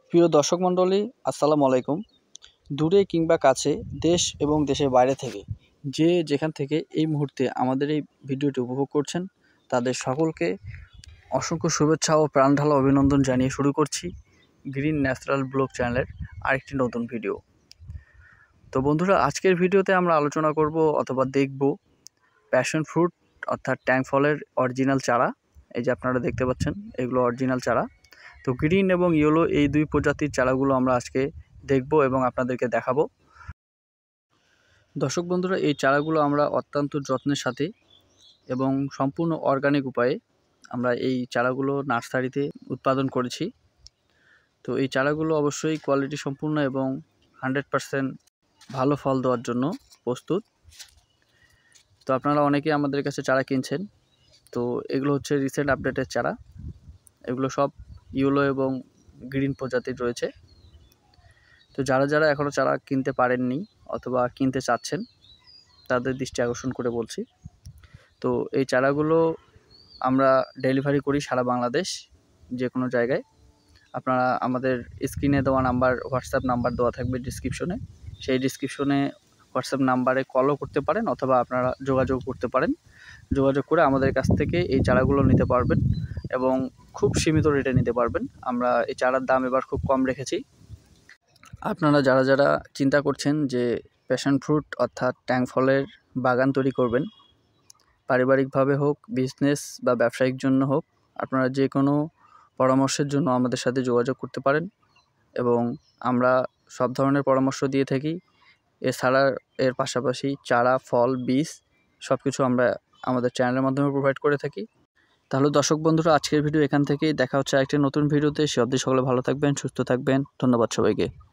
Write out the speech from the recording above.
প্রিয় দর্শক মণ্ডলী, আসসালামু আলাইকুম। দূরে কিংবা কাছে, দেশ এবং দেশের বাইরে থেকে যে যেখান থেকে এই মুহূর্তে আমাদের এই ভিডিওটি উপভোগ করছেন, তাদের সকলকে অসংখ্য শুভেচ্ছা ও প্রাণঢালা অভিনন্দন জানিয়ে শুরু করছি গ্রিন ন্যাচারাল ব্লগ চ্যানেলের আরেকটি নতুন ভিডিও। তো বন্ধুরা, আজকের ভিডিওতে আমরা আলোচনা করব অথবা দেখব প্যাশন ফ্রুট অর্থাৎ ট্যাং ফলের অরিজিনাল চারা। এই যে আপনারা দেখতে পাচ্ছেন, এগুলো অরিজিনাল চারা। তো গ্রিন এবং ইয়েলো এই দুই প্রজাতির চারাগুলো আমরা আজকে দেখব এবং আপনাদেরকে দেখাবো। দর্শক বন্ধুরা, এই চারাগুলো আমরা অত্যন্ত যত্নের সাথে এবং সম্পূর্ণ অর্গানিক উপায়ে আমরা এই চারাগুলো নার্সারিতে উৎপাদন করেছি। তো এই চারাগুলো অবশ্যই কোয়ালিটি সম্পূর্ণ এবং 100% ভালো ফল দেওয়ার জন্য প্রস্তুত। তো আপনারা অনেকেই আমাদের কাছে চারা কিনছেন। তো এগুলো হচ্ছে রিসেন্ট আপডেটের চারা। এগুলো সব ইয়েলো এবং গ্রিন প্রজাতির রয়েছে। তো যারা যারা এখনও চারা কিনতে পারেননি অথবা কিনতে চাচ্ছেন, তাদের দৃষ্টি আকর্ষণ করে বলছি। তো এই চারাগুলো আমরা ডেলিভারি করি সারা বাংলাদেশ, যে কোনো জায়গায়। আপনারা আমাদের স্ক্রিনে দেওয়া নাম্বার, হোয়াটসঅ্যাপ নাম্বার দেওয়া থাকবে ডিসক্রিপশনে। সেই ডিসক্রিপশনে হোয়াটসঅ্যাপ নাম্বারে কলও করতে পারেন অথবা আপনারা যোগাযোগ করতে পারেন। যোগাযোগ করে আমাদের কাছ থেকে এই চারাগুলো নিতে পারবেন এবং খুব সীমিত রেটে নিতে পারবেন। আমরা এই চারার দাম এবার খুব কম রেখেছি। আপনারা যারা যারা চিন্তা করছেন যে প্যাশন ফ্রুট অর্থাৎ ট্যাং ফলের বাগান তৈরি করবেন, পারিবারিকভাবে হোক, বিজনেস বা ব্যবসায়িক জন্য হোক, আপনারা যে কোনো পরামর্শের জন্য আমাদের সাথে যোগাযোগ করতে পারেন এবং আমরা সব ধরনের পরামর্শ দিয়ে থাকি। এছাড়া এর পাশাপাশি চারা, ফল, বীজ সব কিছু আমরা আমাদের চ্যানেলের মাধ্যমে প্রোভাইড করে থাকি। তাহলে দর্শক বন্ধুরা, আজকের ভিডিও এখান থেকেই। দেখা হচ্ছে একটি নতুন ভিডিওতে। সে অবধি সকলে ভালো থাকবেন, সুস্থ থাকবেন। ধন্যবাদ সবাইকে।